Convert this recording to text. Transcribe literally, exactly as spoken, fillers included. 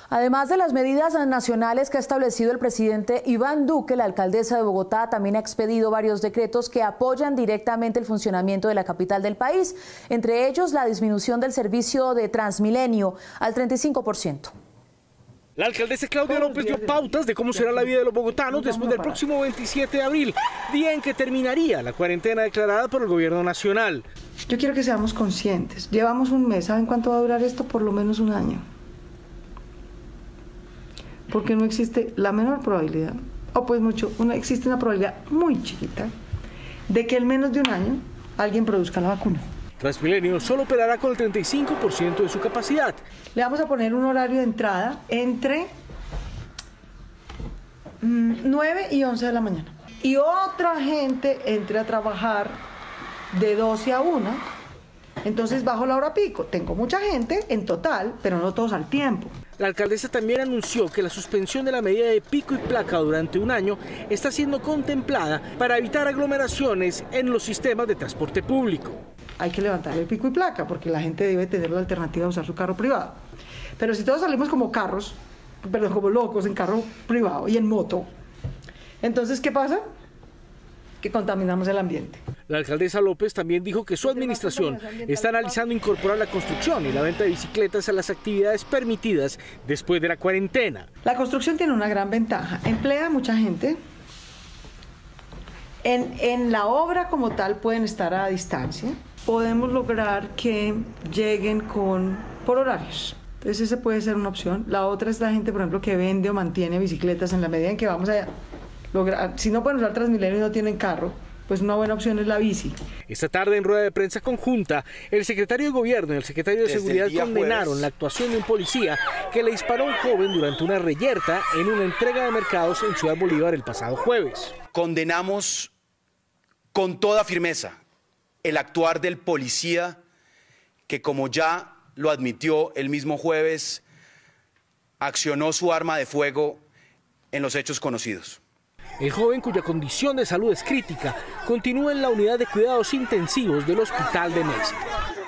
Además de las medidas nacionales que ha establecido el presidente Iván Duque, la alcaldesa de Bogotá también ha expedido varios decretos que apoyan directamente el funcionamiento de la capital del país, entre ellos la disminución del servicio de Transmilenio al treinta y cinco por ciento. La alcaldesa Claudia López dio pautas de cómo será la vida de los bogotanos después del próximo veintisiete de abril, día en que terminaría la cuarentena declarada por el gobierno nacional. Yo quiero que seamos conscientes. Llevamos un mes. ¿Saben cuánto va a durar esto? Por lo menos un año. Porque no existe la menor probabilidad, o pues mucho, una, existe una probabilidad muy chiquita de que en menos de un año alguien produzca la vacuna. Transmilenio solo operará con el treinta y cinco por ciento de su capacidad. Le vamos a poner un horario de entrada entre mmm, nueve y once de la mañana. Y otra gente entre a trabajar de doce a una, entonces bajo la hora pico. Tengo mucha gente en total, pero no todos al tiempo. La alcaldesa también anunció que la suspensión de la medida de pico y placa durante un año está siendo contemplada para evitar aglomeraciones en los sistemas de transporte público. Hay que levantar el pico y placa porque la gente debe tener la alternativa de usar su carro privado. Pero si todos salimos como carros, perdón, como locos en carro privado y en moto, entonces ¿qué pasa? Que contaminamos el ambiente. La alcaldesa López también dijo que su administración está analizando incorporar la construcción y la venta de bicicletas a las actividades permitidas después de la cuarentena. La construcción tiene una gran ventaja, emplea a mucha gente. En, en la obra como tal pueden estar a distancia. Podemos lograr que lleguen con, por horarios. Entonces esa puede ser una opción. La otra es la gente, por ejemplo, que vende o mantiene bicicletas en la medida en que vamos a lograr. Si no pueden usar Transmilenio y no tienen carro, pues una buena opción es la bici. Esta tarde en rueda de prensa conjunta, el secretario de Gobierno y el secretario de Desde Seguridad condenaron jueves. la actuación de un policía que le disparó a un joven durante una reyerta en una entrega de mercados en Ciudad Bolívar el pasado jueves. Condenamos con toda firmeza el actuar del policía que, como ya lo admitió el mismo jueves, accionó su arma de fuego en los hechos conocidos. El joven, cuya condición de salud es crítica, continúa en la unidad de cuidados intensivos del hospital de Mesa.